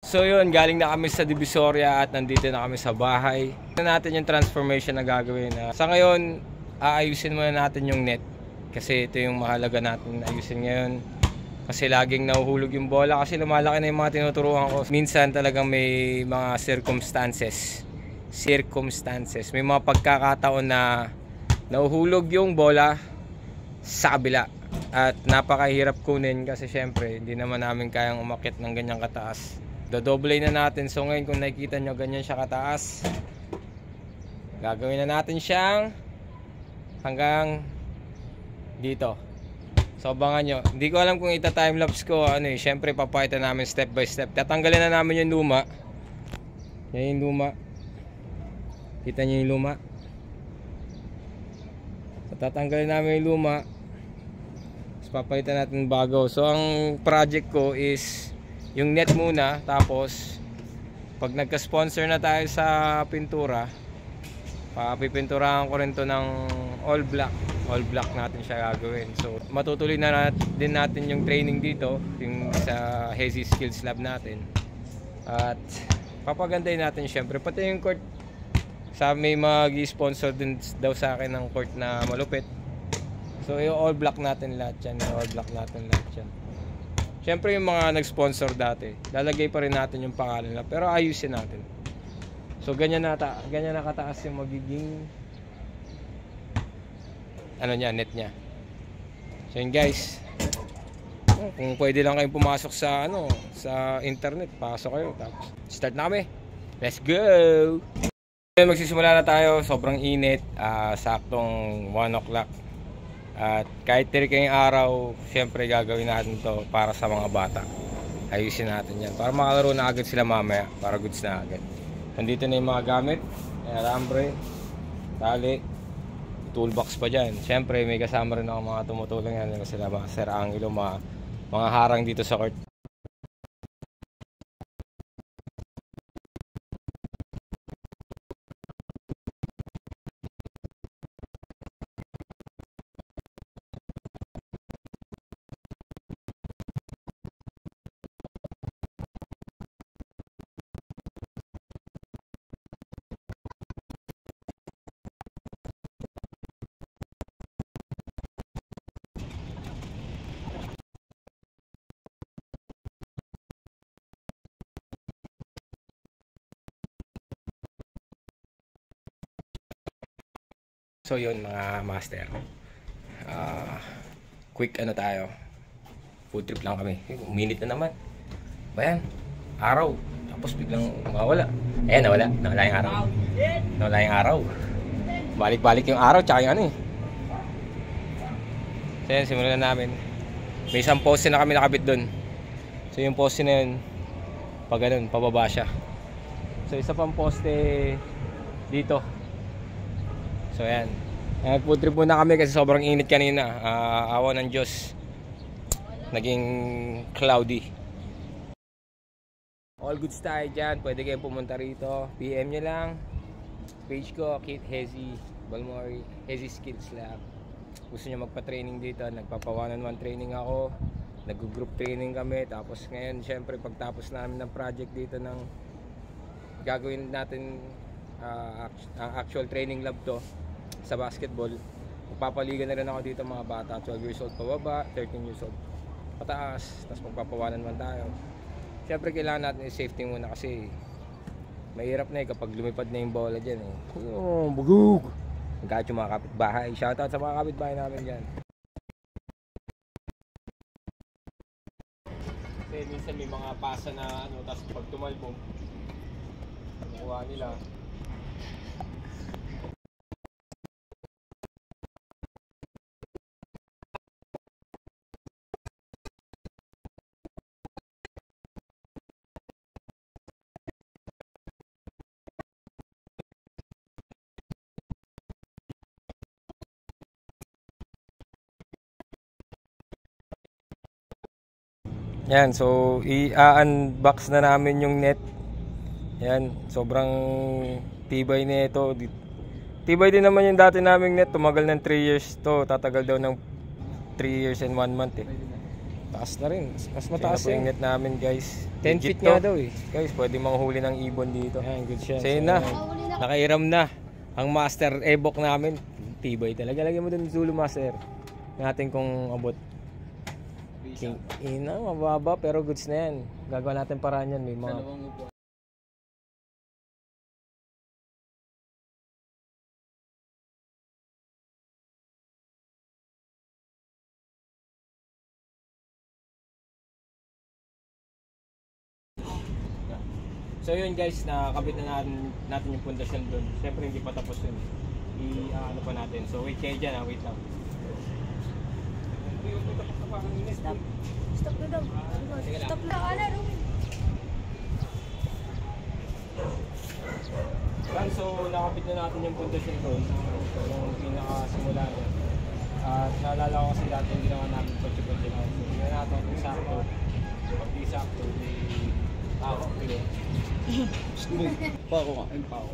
So yun, galing na kami sa Divisoria at nandito na kami sa bahay. Tignan natin yung transformation na gagawin. Sa ngayon, aayusin muna natin yung net. Kasi ito yung mahalaga natin ayusin ngayon. Kasi laging nahuhulog yung bola kasi lumalaki na yung mga tinuturuan ko. Minsan talagang may mga circumstances. May mga pagkakataon na nahuhulog yung bola sa kabila. At napakahirap kunin kasi syempre hindi naman namin kayang umakyat ng ganyang kataas. Dodoble na natin. So ngayon kung nakikita nyo ganyan siya kataas, gagawin na natin siyang hanggang dito. So abangan nyo. Hindi ko alam kung ita-timelapse ko syempre papakita namin step by step. Tatanggalin na namin yung luma. Yan yung luma. Kita nyo yung luma. So tatanggalin namin yung luma. Tapos papalitan natin bago. So ang project ko is yung net muna, tapos pag nagka-sponsor na tayo sa pintura, papipinturahan ko rin to ng all black natin siya gagawin. So matutuloy na din natin yung training dito, yung sa Hezi Skills Lab natin, at papagandahin natin syempre pati yung court. May mag-sponsor din daw sa akin ng court na malupit. So yung all black natin lahat yan, Siyempre yung mga nag-sponsor dati, lalagay pa rin natin yung pangalan nila, pero ayusin natin. So ganyan na kataas yung magiging net niya. So yun guys. Kung pwede lang kayong pumasok sa sa internet, pasok kayo tapos start na kami. Let's go. Magsisimula na tayo, sobrang init, saktong 1 o'clock. At kahit tirik yung araw, syempre gagawin natin to para sa mga bata. Ayusin natin yan para makalaro na agad sila mamaya, para goods na agad. Nandito na yung mga gamit, alambre, tali, toolbox pa dyan. Syempre may kasama rin ako mga tumutulong yan, sila mga Sir Angelo, mga harang dito sa court. So yun mga master, quick tayo, food trip lang kami. Uminit na naman ba yan, araw, tapos biglang mawala. Ayan, nawala yung araw, balik-balik yung araw tsaka yung So yan, simulan na namin. May isang poste na kami nakabit dun. So yung poste na yun, pag ganun, pababa siya. So isa pang poste dito. So ayan, food trip muna kami kasi sobrang init kanina. Awa ng Diyos, naging cloudy. All goods tayo dyan, pwede kayong pumunta rito. PM nyo lang page ko, Kate Hezi Balmori, Hezi Skills Lab. Gusto nyo magpa-training dito, nagpapa 1-on-1 training ako, nag-group training kami. Tapos ngayon syempre pagtapos namin ng project dito ng gagawin natin, ang actual training lab to sa basketball, magpapaliga na rin ako dito mga bata, 12 years old pababa, 13 years old pataas, tapos magpapawanan man tayo. Siyempre kailangan natin i-safety muna kasi mahirap na kapag lumipad na yung bola dyan bugug, hanggat yung mga kapitbahay. Shoutout sa mga kapitbahay namin dyan. Kasi minsan may mga pasa na tapos pag tumalbong nakuha nila. Yan, so i-unbox na namin yung net. Yan, sobrang tibay nito. Tibay din naman yung dati naming net. Tumagal ng 3 years to. Tatagal daw ng 3 years and 1 month Taas na rin. Mas Mataas mataas yung yan. net namin guys. 10 Legit feet nga to. daw eh. Guys, pwede manghuli ng ibon dito. Ayan, good chance. So yun na. Mahuli na. Nakairam na. Ang master ebok namin. Tibay talaga. Lagyan mo dun Zulu master. Natin kung abot. King. Ina, mababa pero goods na yan. Gagawa natin paraan yan. May mga... So yun guys, nakakabit na natin yung pundasyon doon. Siyempre hindi pa tapos yun. Ano pa natin. So wait kayo dyan, wait lang. Stop. Stop na daw. Stop na. Ano? So nakabit na natin yung pundasyon doon. Yung pinakasimula niya. At naalala ko kasi dati yung ginawa namin pagkipag lang. So hindi natin kung sakto. Pag di sakto, di ako. Pako ka. Ayun pa ako.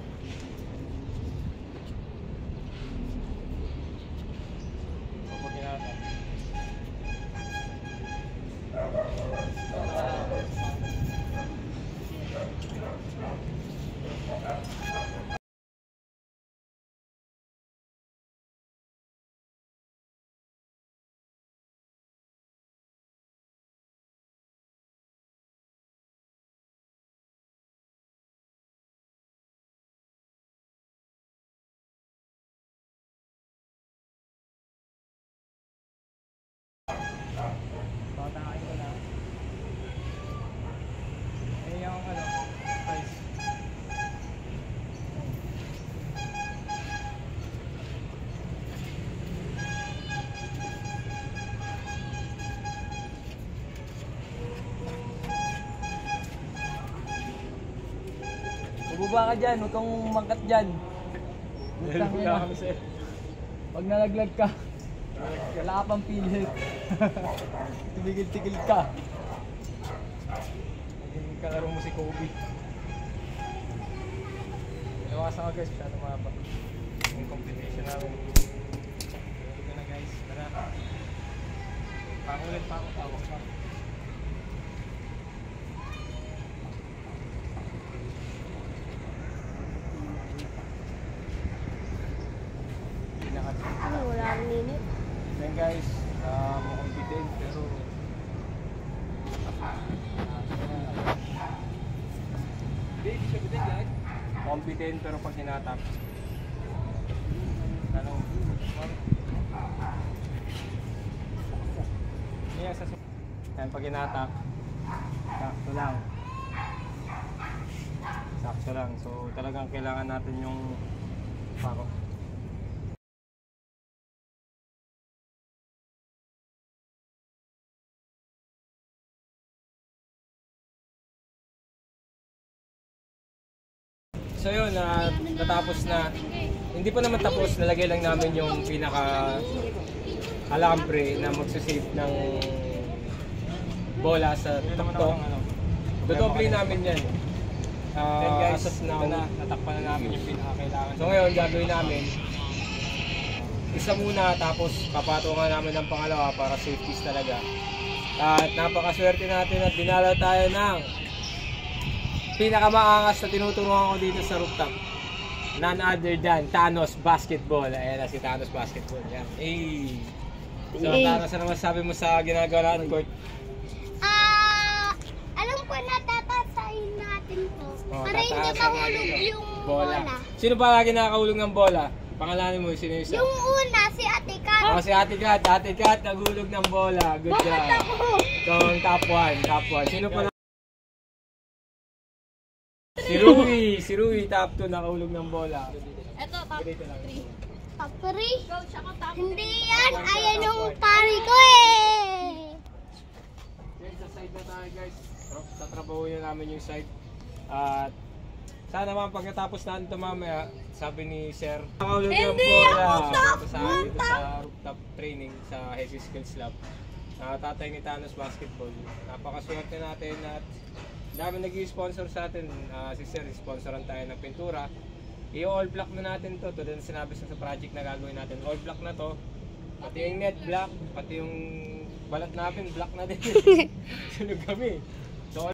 Kapag ginata. Patakain ko na. Eh yung ice. Bubaba ka dyan, huwag kang mangkat dyan. Butang Wala na. kami sa'yo. Pag nalaglag ka, wala ka pang pilit. Tumigil-tigil ka. Naging kalaro mo si Kobe. Ilawasan ka guys, masyadong mahaba. Yung competition namin. Ito na guys, tara. Pakulit pa ako, tawag pa. Ano, wala akong ninit. Then guys, mukhang bitin pero hindi siya bitin guys. Mukhang bitin pero pag hinatap tanong yeah, yan pag hinatap sakto lang so talagang kailangan natin yung pako. So yun, natapos na. Hindi pa naman tapos, nalagay lang namin yung pinaka alambre na magsusave ng bola sa tuktok. Dodoble namin yan. Then guys, natakpan na namin yung pinaka-kailangan. So ngayon, gagawin namin, isa muna tapos papatungan namin ng pangalawa para safeties talaga. At napakaswerte natin at dinala tayo ng pinakamaangas na tinuturuan ko dito sa rooftop. None other than Thanos Basketball. Ayan na si Thanos Basketball. Yan. Hey. So, Thanos, ano masasabi mo sa ginagawa natin, Court? Alam ko na tatasain natin to. Oh, Para hindi tatasan mahulog natin. yung bola. Sino pa lagi nakakahulog ng bola? Pangalanin mo, sino yung isa? Yung una, si Ate Kat. Oh, si Ate Kat. Ate Kat, naghulog ng bola. Good Bakit job. ako? So, top 1. Sino pa Si Rui, top 2, nakahulog ng bola. Ito, top Ganito lang. 3. Top 3? Hindi yan. Ayan yung pari ko eh. Okay, sa side na tayo guys. Tatrabaho na namin yung side. At sana naman pagkatapos natin ito mamaya, sabi ni Sir, nakahulog ng Hindi bola. ako top Sa one, dito sa rooftop training sa Hesi Skills Lab. Tatay ni Thanos Basketball. Napakaswerte natin at dami nag-i-sponsor sa atin. Si Sir, sponsoran tayo ng pintura. I-all black na natin to. Tulad na sinabi sa project na gagawin natin. All black na to. Pati yung net black, pati yung balat namin, black na din. Sunog kami. So,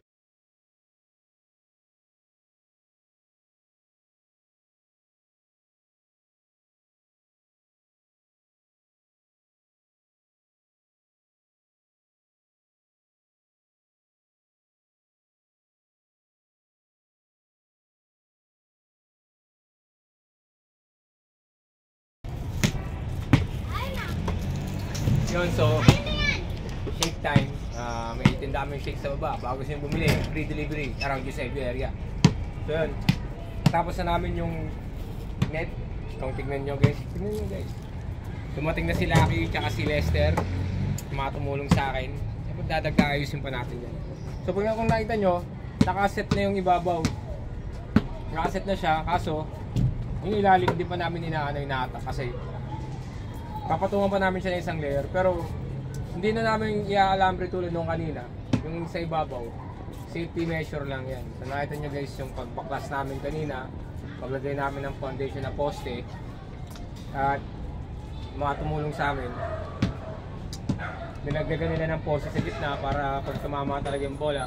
yun, so shake time. May itinda kami shake sa baba. Bago siya bumili, free delivery around Eusebio area. So yun, tapos na namin yung net. Kung tignan nyo guys, dumating na si Lucky tsaka si Lester, tumulong sa akin. Siyempre dadagdag ayusin pa natin yan. So kung nakita nyo, nakaset na yung ibabaw. Nakaset na siya, kaso yung ilalim di pa namin inaata kasi papatungan pa namin siya ng isang layer, pero hindi na namin i-alambre tulad nung kanina. Yung sa ibabaw, safety measure lang yan. So nakita nyo guys yung pagbaklas namin kanina, paglagay namin ng foundation na poste at mga tumulong sa amin. Nilagyan nila ng poste sa gitna para pag tumama talaga yung bola.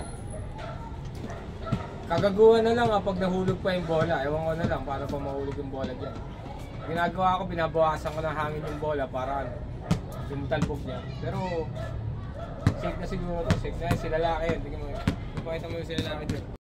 Kagaguhan na lang pag nahulog pa yung bola. Ewan ko na lang paano pa mahulog yung bola dyan. Ginagawa ko, binabawasan ko ng hangin yung bola para yung talbog niya. Pero safe na siguro ito, safe na sila laki yun. Tingnan mo, ipakita mo yung sila laki dyan.